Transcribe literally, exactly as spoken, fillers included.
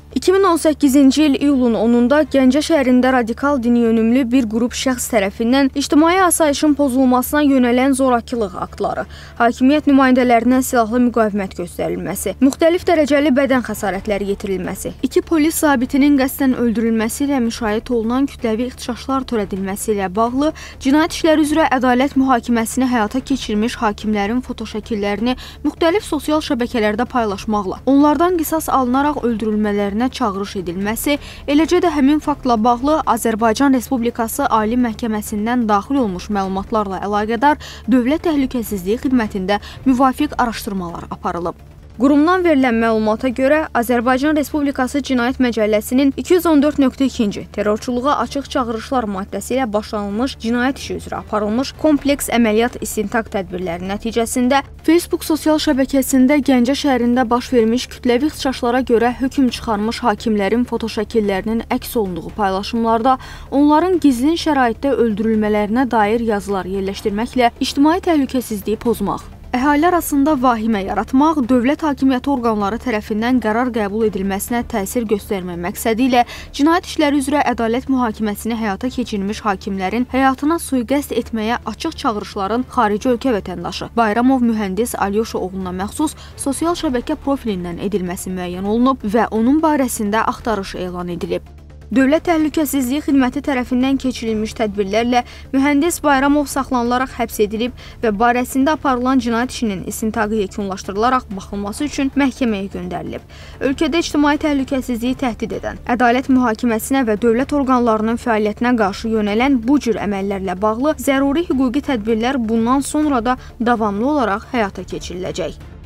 iki min on səkkizinci il iyulun onunda Gəncə şəhərində radikal dini yönümlü bir qrup şəxs tərəfindən ictimai asayişin pozulmasına yönələn zorakılıq aktları, hakimiyyət nümayəndələrinə silahlı müqavimət göstərilməsi, müxtəlif dərəcəli bədən xəsarətləri yetirilməsi, iki polis zabitinin qəsdən öldürülməsi ilə müşahidə olunan kütləvi ixtişaşlar törədilməsi ilə bağlı cinayət işləri üzrə ədalət mühakiməsini həyata keçirmiş hakimlərin fotoşəkillərini müxtəlif sosial şəbəkələrdə paylaşmaqla, onlardan qisas alınaraq öldürülmələrinə çağırış edilməsi, eləcə də həmin faktla bağlı Azərbaycan Respublikası Ali Məhkəməsindən daxil olmuş məlumatlarla əlaqədar Dövlət Təhlükəsizliyi Xidmətində müvafiq araşdırmalar aparılıb. Qurumdan verilən məlumata görə Azərbaycan Respublikası Cinayət Məcəlləsinin iki yüz on dörd nöqtə ikinci terrorçuluğa açıq çağırışlar maddəsi ilə başlanılmış cinayət işi üzrə aparılmış kompleks əməliyyat istintaq tədbirləri nəticəsində Facebook sosial şəbəkəsində Gəncə şəhərində baş vermiş kütləvi ixtişaşlara görə hökm çıxarmış hakimlərin fotoşəkillərinin əks olunduğu paylaşımlarda onların gizlin şəraitdə öldürülmələrinə dair yazılar yerləşdirməklə ictimai təhlükəsizliyi pozmaq, əhali arasında vahimə yaratmaq, dövlət hakimiyyəti orqanları tərəfindən qərar qəbul edilməsinə təsir göstərmək məqsədi ilə cinayət işləri üzrə ədalət mühakiməsini həyata keçirmiş hakimlərin həyatına sui-qəsd etməyə açıq çağırışların xarici ölkə vətəndaşı Bayramov mühəndis Alyoşa oğluna məxsus sosial şəbəkə profilindən edilməsi müəyyən olunub və onun barəsində axtarış elan edilib. Dövlət Təhlükəsizliyi Xidməti tərəfindən keçirilmiş tədbirlərlə mühəndis Bayramov saxlanılaraq həbs edilib və barəsində aparılan cinayət işinin istintaqı yekunlaşdırılaraq baxılması üçün məhkəməyə göndərilib. Ölkədə ictimai təhlükəsizliyi təhdid edən, ədalət mühakiməsinə və dövlət orqanlarının fəaliyyətinə qarşı yönələn bu cür əməllərlə bağlı zəruri hüquqi tədbirlər bundan sonra da davamlı olaraq həyata keçiriləcək.